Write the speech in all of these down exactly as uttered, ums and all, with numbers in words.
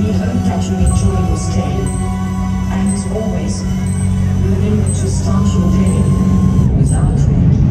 We hope that you enjoy your stay, and as always, remember to start your day without dread.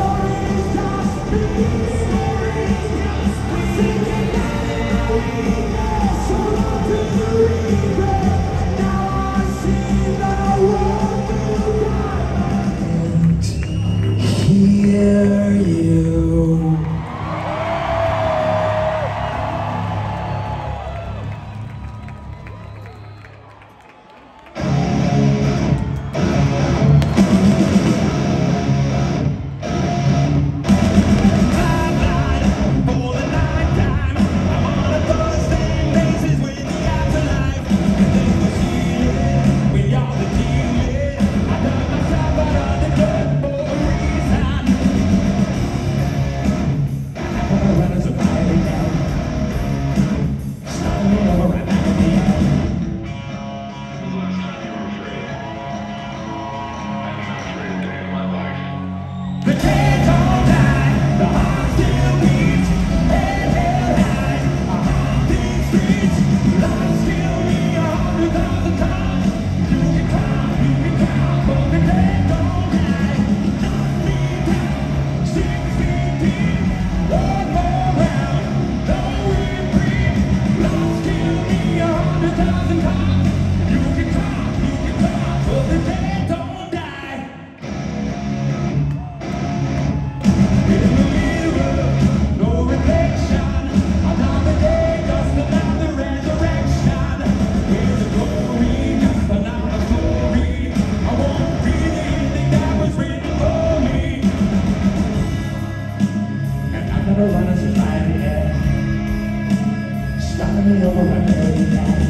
Stories just be running fire again. Starting it over and over again.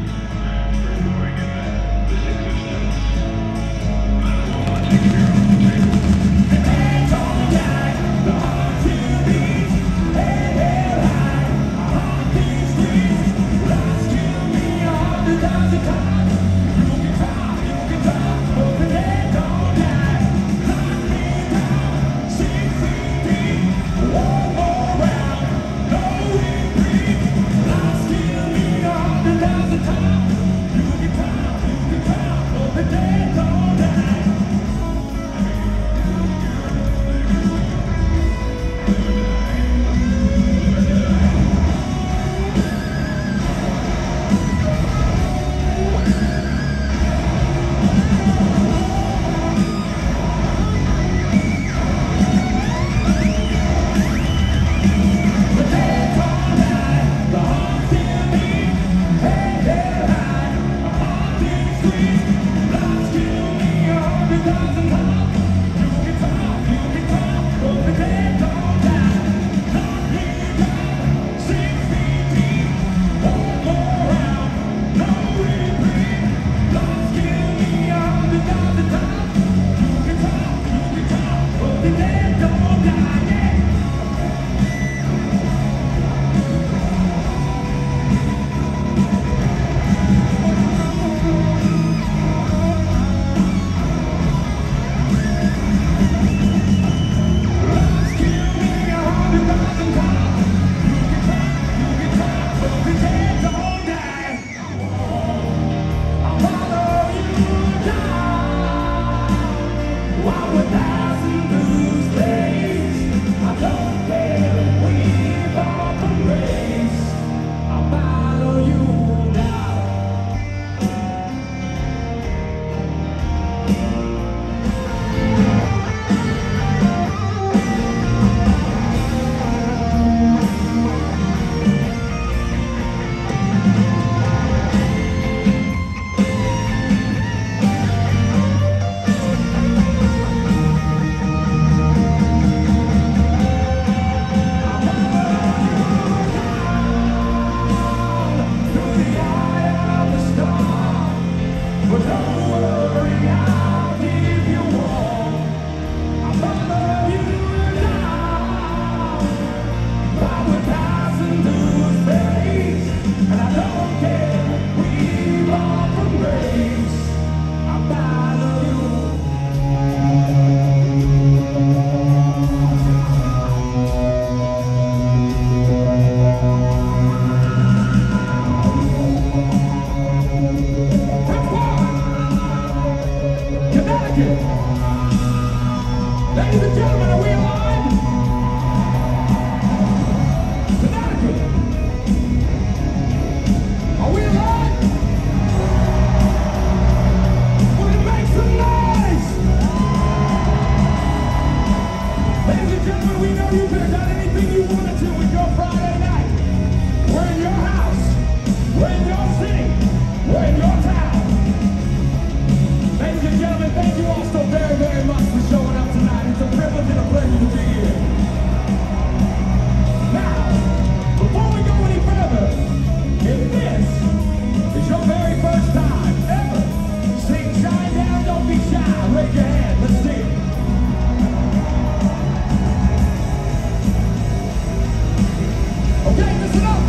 Ladies and gentlemen, are we alive? Connecticut. Are we alive? Will you make some noise? Ladies and gentlemen, we know you could have done anything you wanted to with your Friday night. We're in your house. We're in your city. We're in your town. Ladies and gentlemen, thank you all so very, very much for showing up tonight. It's a privilege and a pleasure to be here. Now, before we go any further, if this is your very first time ever seeing Shinedown, don't be shy. Raise your hand. Let's see it. Okay, listen up.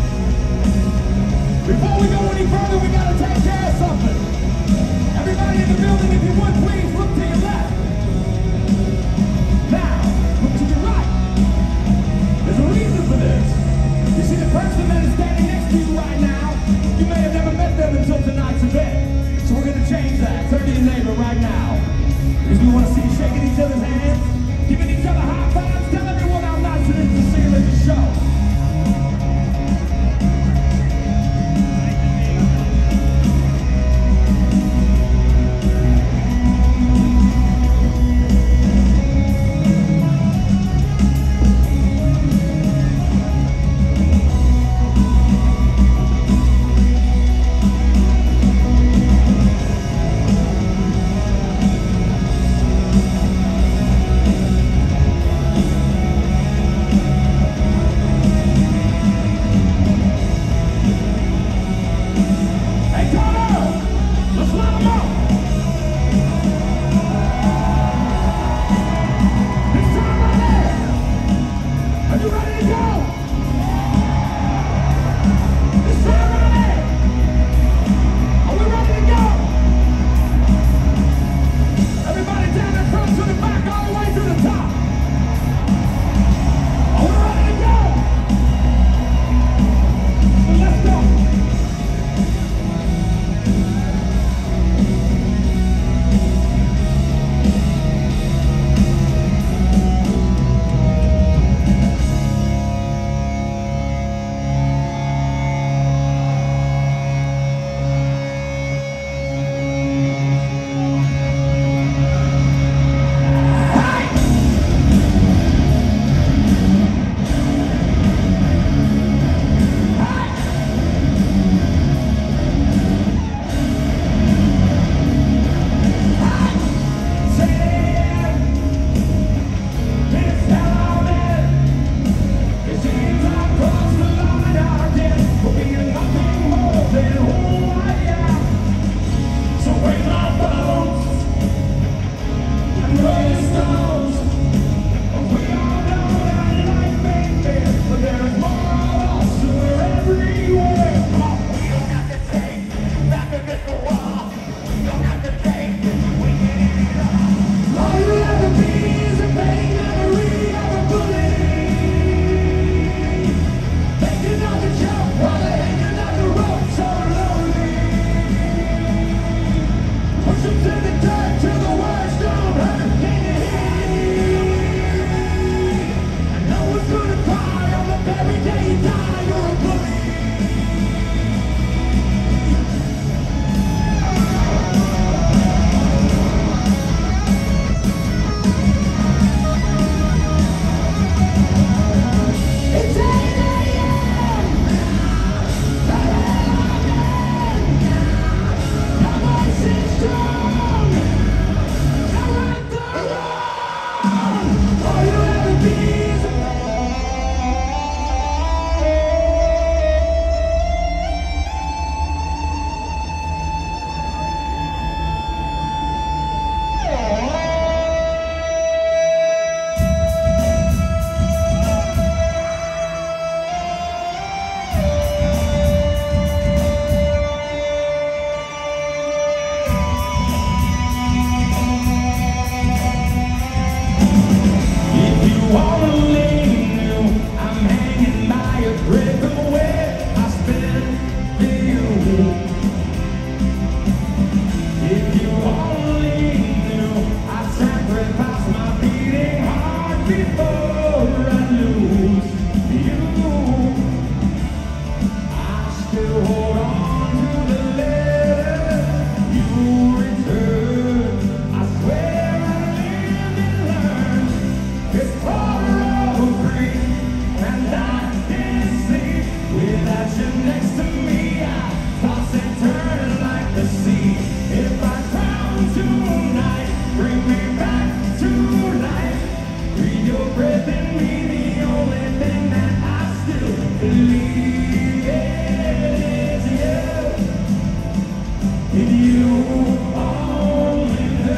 Before we go any further, we gotta take care of something. Everybody in the building, if you would, please look to your left. Now, look to your right. There's a reason for this. You see the person that is standing next to you right now, you may have never met them until tonight's event. So we're going to change that. Turn to your neighbor right now. Because we want to see you shaking each other's hands, giving each other high fives, tell everyone how nice it is to see them at the show. is you. If you only knew.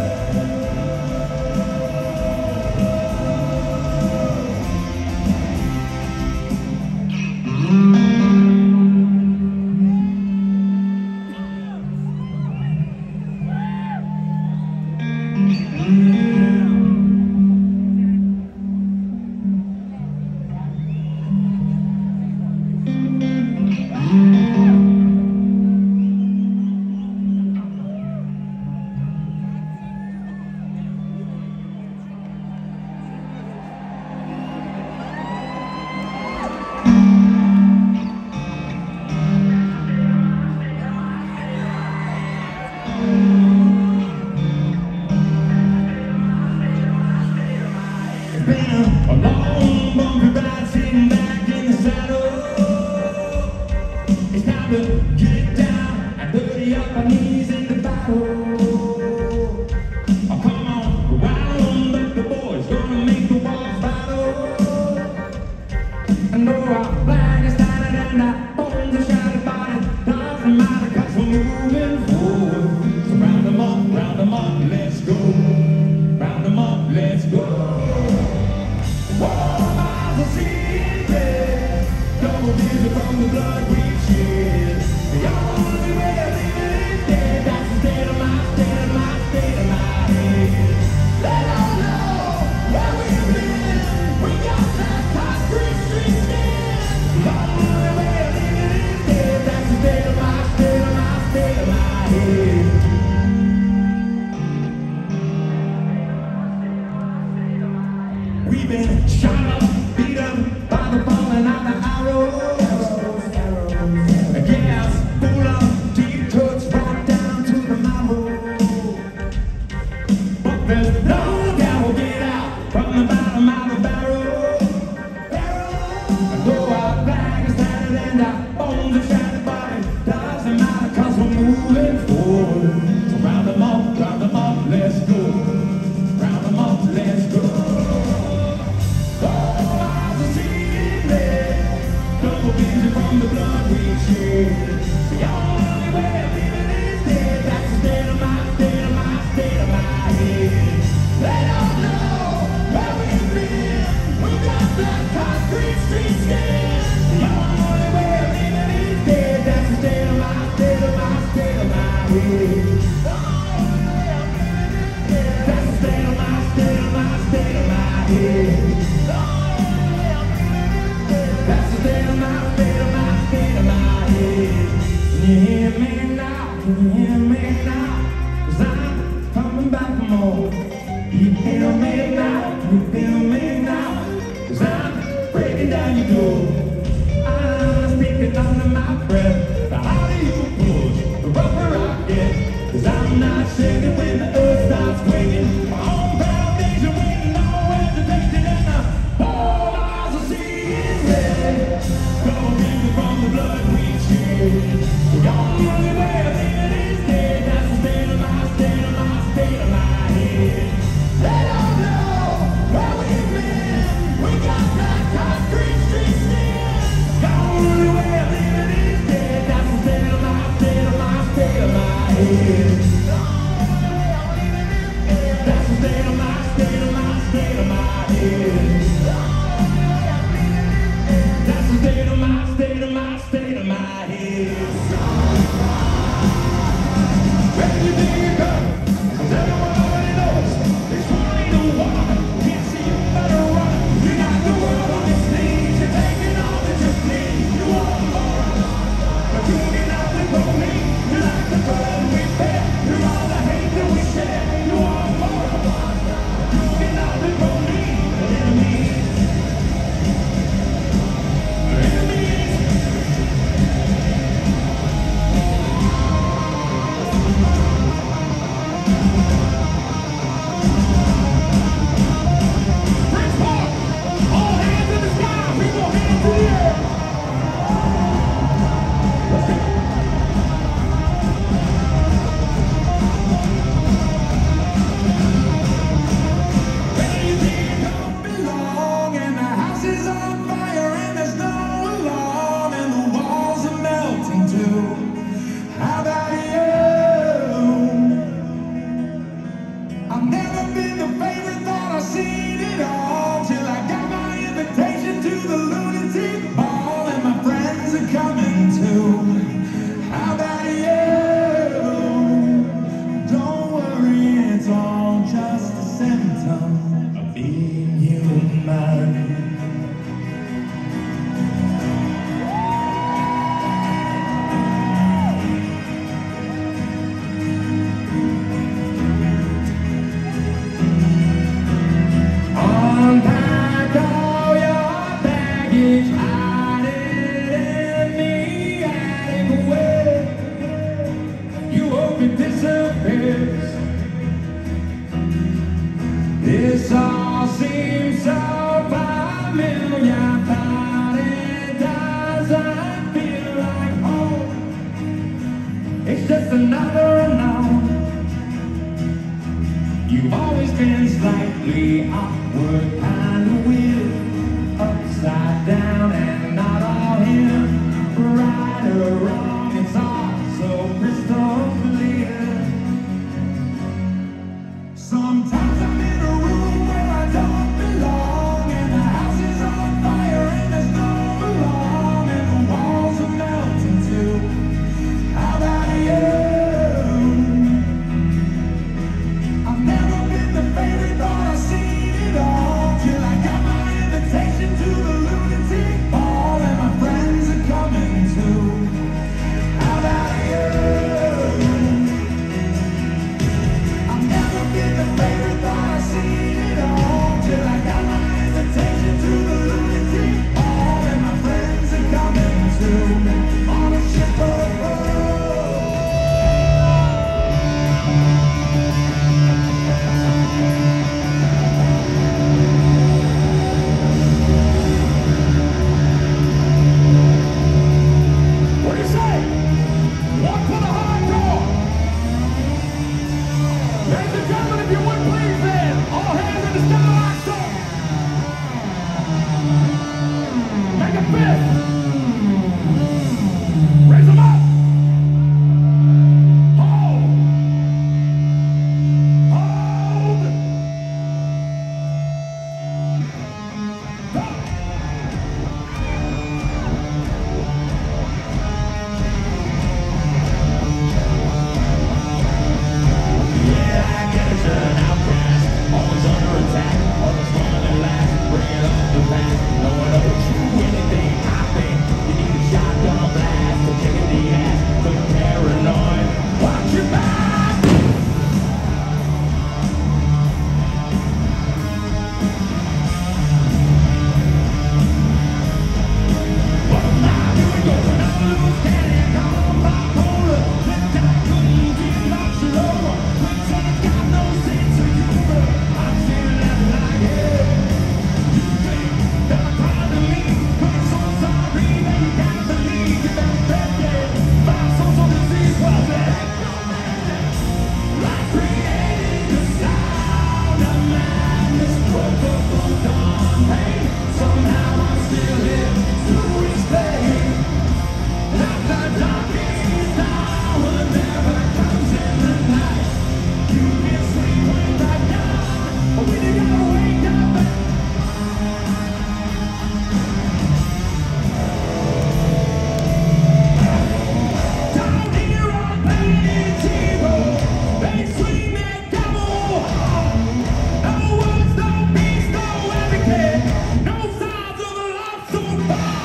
It's been a long, bumpy ride, sitting back in the saddle. It's time to get down and dirty up our knees in the battle. Oh, come on, round up the boys, gonna make the walls battle. And though our flag is standing and our bones are shattered by it, doesn't matter 'cause we're moving forward. So round them up, round them up, let's go. Round them up, let's go. From the blood we shed, the only way of living is dead. That's the state of my, state of my, state of my head. They don't know where we've been. We got that concrete street skin. The only way of living is dead. That's the state of my, state of my, state of my head. We've been shot up, beat up by the falling out the arrow. Gas full of deep cuts right down to the marrow. But there's no doubt we'll get out from the bottom of the barrel. And though our flag is tattered and our bones are shattered, but it doesn't matter 'cause we're moving forward. So round them up, round them up, let's go. Round them up, let's go. All eyes are seeing red, double vision from the blood we shed. The only way of living is dead. That's the state of my, state of my, state of my head. They don't know where we've been. We got that concrete street skin. The only way of living is dead. That's the state of my, state of my, state of my head. The only way of living is dead. That's the state of my, state of my, state of my head. The only way of living is dead. That's the state of my, state of my, state of my head. Can you hear me now? Can you hear me now? 'Cause I'm coming back for more. You feel me now? You feel me now? 'Cause I'm breaking down your door. I'm speaking under my breath. The harder you push, the rougher I get. 'Cause I'm not shaking when the earth starts quaking. My own foundation with no hesitation, and the whole eyes are seeing red. Double vision from the blood we shed. The only way of living is dead. That's the state of my, state of my, state of my head. They don't know where we've been. We got that concrete street skin. The only way of living is dead. That's the state of my, state of my, state of my head. The only way of living is dead. That's the state of my, state of my, state of my head. The only way of living is dead. That's the state of my, state of my, state of my slightly awkward, kind of weird, upside down and not all here. Right or wrong, it's all so crystal clear. Sometimes I'm in a room where I don't belong, and the house is on fire and there's no alarm, and the walls are melting too. How about you? I've never been the favorite, but I've seen it all, till I got my invitation to the lunatic ball, and my friends are coming too. How about you? I've never been the favorite, but I've seen it all, till I got my invitation to the lunatic ball, and my friends are coming too. On a ship of what do you say? One for the hardcore. Ladies and gentlemen, if you would please then, all hands in the Starlight Zone. Make a fist. Raise them up. Hold. Hold. Stop. Yeah, I get it, an outcast, always under attack, always running last, bringing up the past. No one owes you anything, I think you need a shotgun blast to kick in the ass, so you're paranoid. Watch your back! What am I doing? Going on loose, cannon, come on, bipolar. This time couldn't get much lower. Quicksand's got no sense of humor. I'm standing there like, yeah. You think that I'm trying to leave, but I'm so sorry that you can't believe you've been infected by social disease. Well, that ain't no magic. Like creating the sound of madness, provocable dawn pain. Somehow I'm still here to explain that the darkest hour never comes in the night. You can sleep when you're done, but when you gotta wake up and down here on Planet Zero, they swing that devil hard. No words, no peace, no etiquette, no signs of a love so far.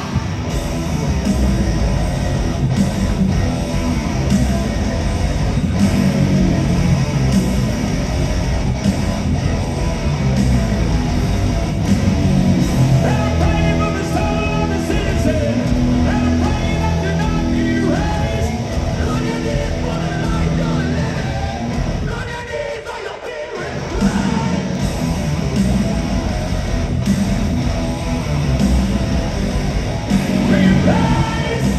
And I pray for the soul of the citizen, and I pray that you not be erased. On your knees for the life you're living, on your knees or you'll be replaced. Replaced.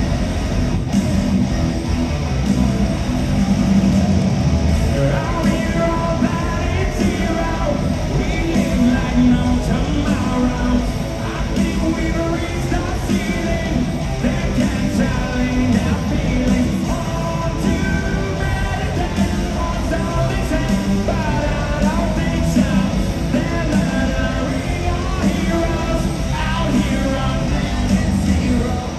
Out here on Planet Zero, we live like no tomorrow. I think we've reached our ceiling. They can't challenge our feelings. All too many days, all's all they say, but I don't think so. They're murdering our heroes out here on Planet Zero.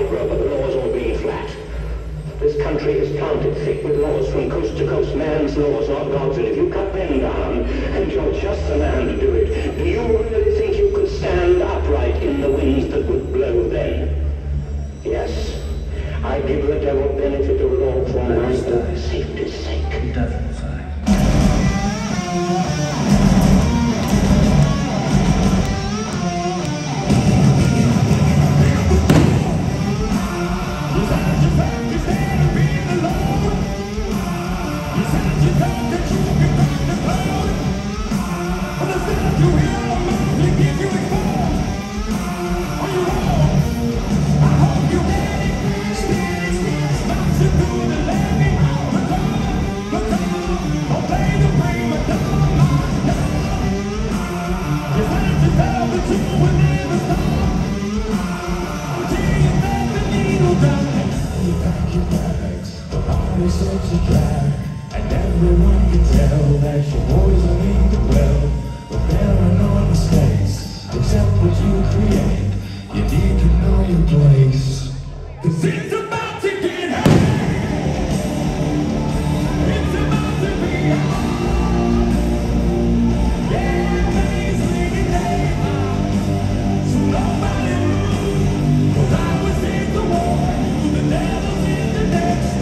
tightrope of the laws all being flat. This country is planted thick with laws from coast to coast, man's laws, not God's, and if you cut them down, and you're just the man to do it, do you really think you could stand upright in the winds that would blow then? Yes, I give the devil benefit of the law for my own safety's sake. Devil's eye. And everyone can tell that your boys are mean well. But there are no mistakes, except what you create. You need to know your place, 'cause it's about to get hard. It's about to be hard. Everybody's leaving there, so nobody move. 'Cause I was in the war, the devil's in the next.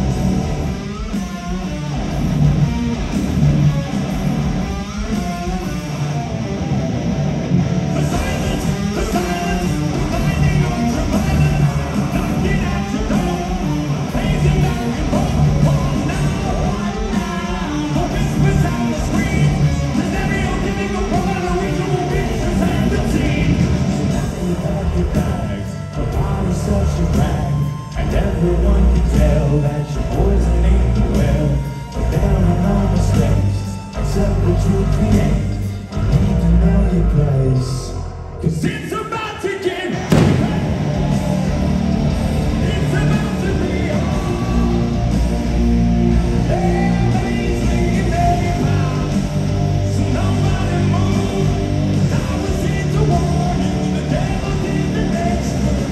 And everyone can tell that your boys are named well. But there are no mistakes, except what you create. You need to know your place, 'cause it's about to get hard. It's about to be hard. Everybody's leaving their mouth, so nobody move. 'Cause I was here to warn you, the devil's in the next room.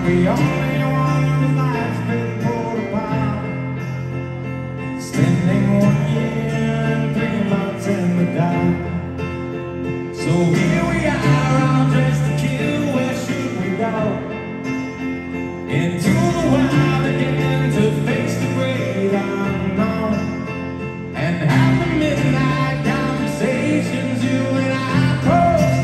we only one life's been pulled apart. Spending one year and three months in the dark. So here we are, all dressed to kill. Where should we go? Into the wild again, to face the great unknown, and have the midnight conversations you and I post.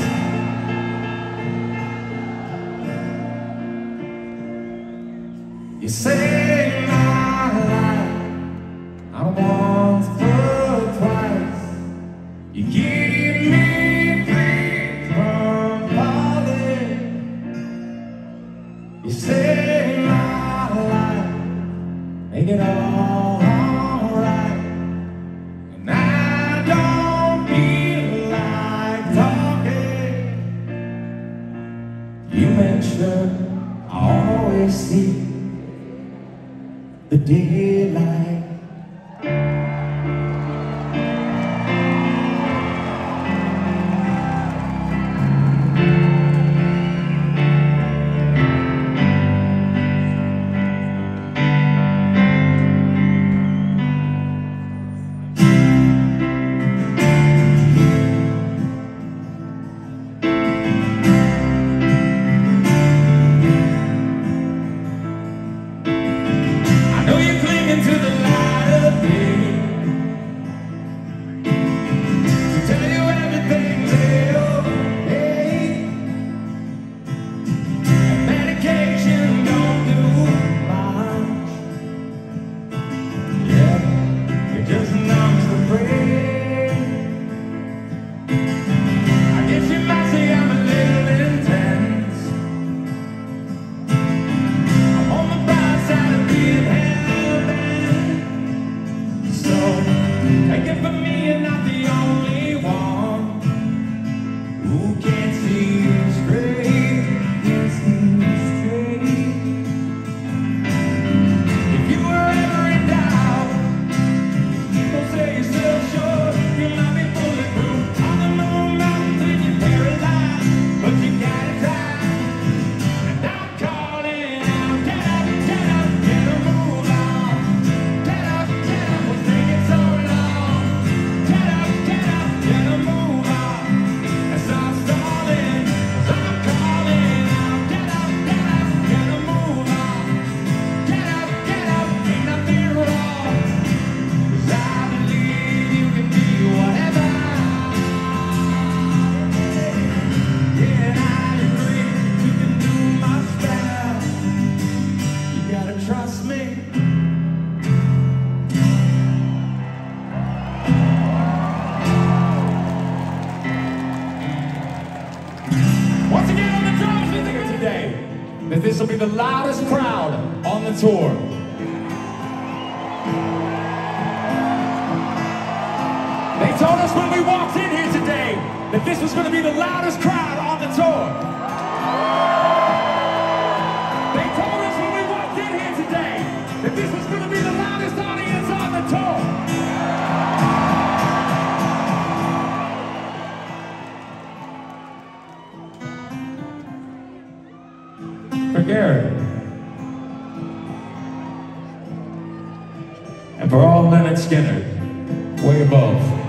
You say my life, I'm once but twice. You give me free from falling. You say my life, make it all alright. And I don't feel like talking. You make sure I always see the daylight. That this will be the loudest crowd on the tour. They told us when we walked in here today that this was going to be the loudest crowd on the tour. They told us when we walked in here today that this was going to be the loudest audience on the tour. For Gary. And for all Leonard Skinner, way above.